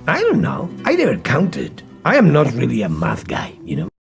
I don't know. I never counted. I am not really a math guy, you know?